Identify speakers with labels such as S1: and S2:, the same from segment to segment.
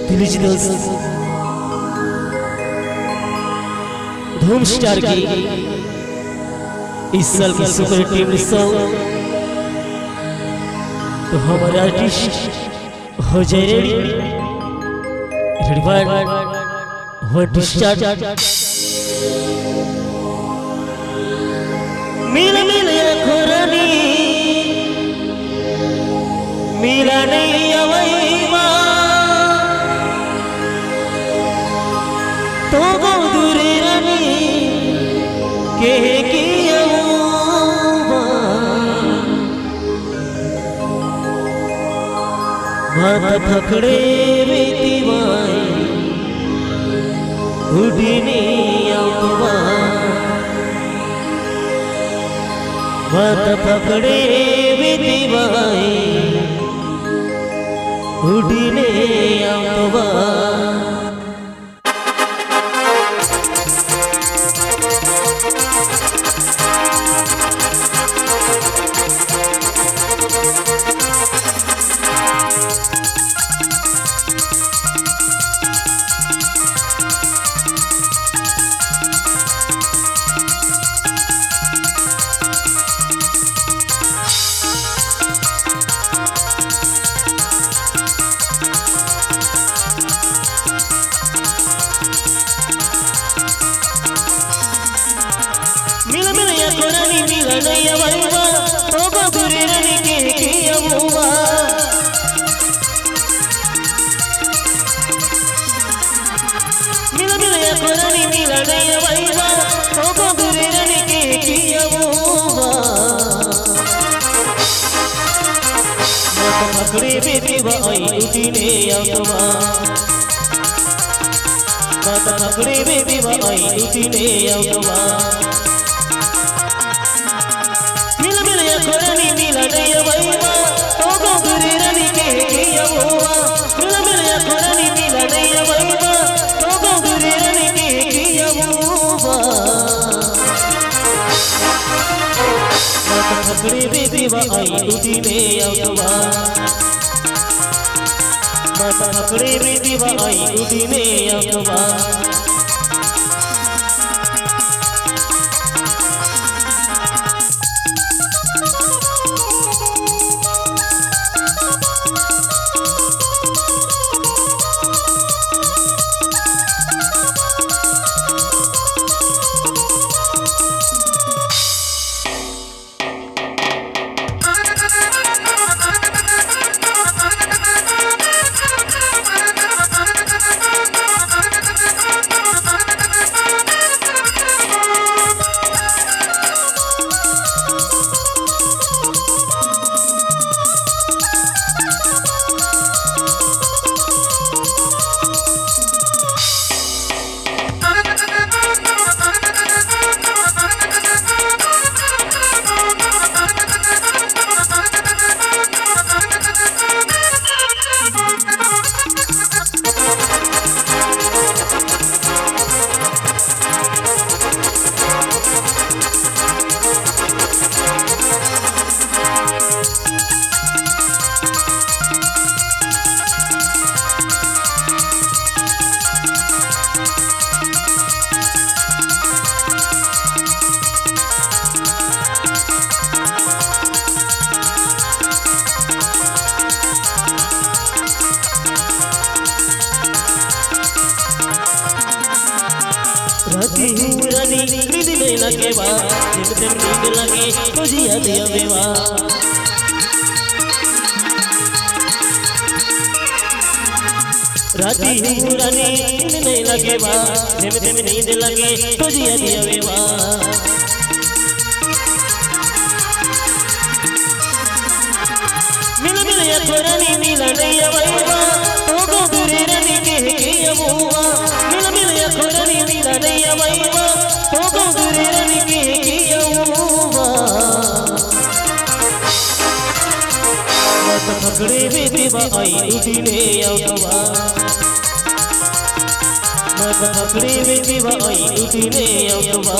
S1: दिलीजी दोस्त धूम स्टार की इस साल की सुपर टीम सॉन्ग तो हमारे आर्टिस्ट हो जाए रेडी वन स्टार्ट। मिल मिल खोरानी मिला नहीं अवैवा तो दूरे रनी के माता पकड़े बेतीवाई उड़ने आवा माता पकड़े बेतीवाई उड़ने आवा। मिल मिल या कोरानी मिला नहीं अवैवा तो दूरे रनी के अबुआ मिल मिल या कोरानी मिला नहीं अवैवा तो दूरे रनी के अबुआ माता पकड़े बेटीवा आई उठीने आवा माता पकड़े बेटीवा आई उठीने आवा। खोरानी मिला नहीं अवैवा तो दूरे रनी के अबुआ मिल मिल या खोरानी मिला नहीं अवैवा तो दूरे रनी के अबुआ माता पकड़े बेटीवा आई उठीने आवा माता पकड़े बेटीवा आई उठीने आवा। राती रानी नींद में लगे वा दिन नींद लगे तुझे याद आवे वा राती रानी नींद में लगे वा दिन नींद लगे तुझे याद आवे वा मिल मिल या खोरानी मिला नहीं अवैवा तो दूरे रनी के अबुआ मिल मिल या खोरानी मिला नहीं अवैवा तो दूरे रनी के अबुआ माता पकड़े बेटीवा आई उठीने आवा माता पकड़े बेटीवा आई उठीने आवा।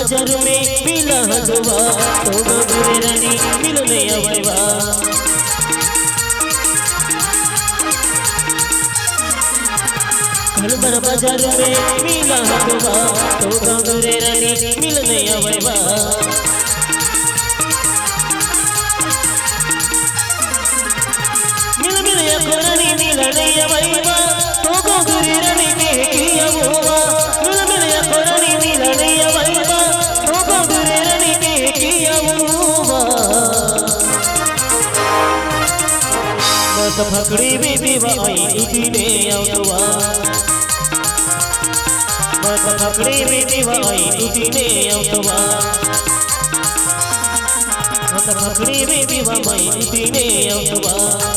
S1: बाजार में मिला हलवा तो घुंघरू रानी मिलने अवैवा कलबर बाजार में मिला हलवा तो घुंघरू रानी मिलने अवैवा कोरानी मिलने अवैवा तो घुंघरू रानी के किया हुआ मिल कोरानी मिलने अवैवा तो घुंघरू रानी के किया हुआ मत फकड़ी बेबी भाई उठने आउटवा मत फकड़ी बेबी भाई उठने आउटवा मत फकड़ी बेबी भाई उठने आउटवा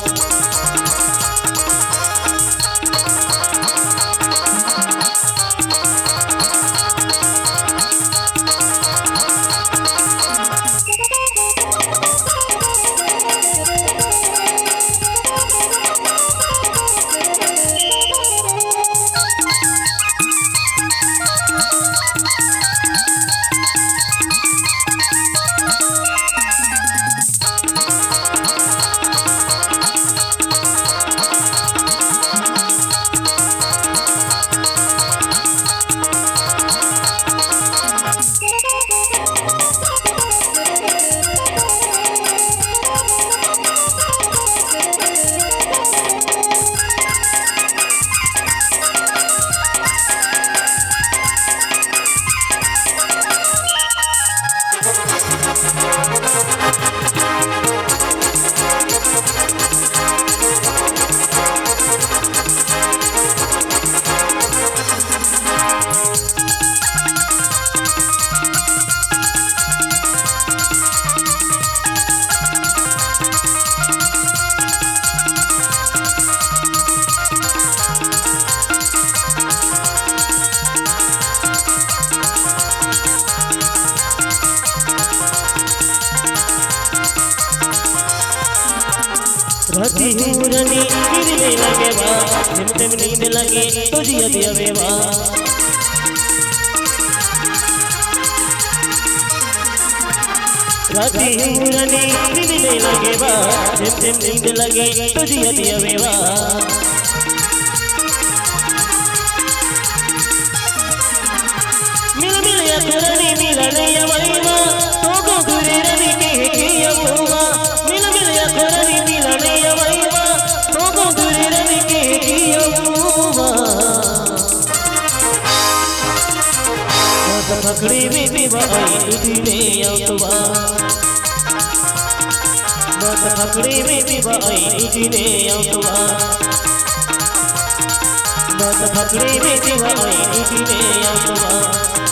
S1: राती हुरनी गिरने लगे बा झिम झिम नींद लगे तो जिया दिया बेवा राती हुरनी गिरने लगे बा झिम झिम नींद लगे तो जिया दिया बेवा मिल या कोरानी मिलने अवैवा तो घुंघरू रानी के किया हुआ मिल या कोरानी मिलने अवैवा तो घुंघरू रानी के किया हुआ मत फकड़ी बेबी भाई उठने आउटवा मत फकड़ी बेबी भाई उठने आउटवा मत फकड़ी बेबी भाई उठने आउटवा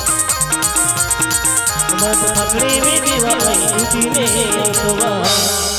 S1: मत फकड़ी बेबी भाई उठने आउटवा।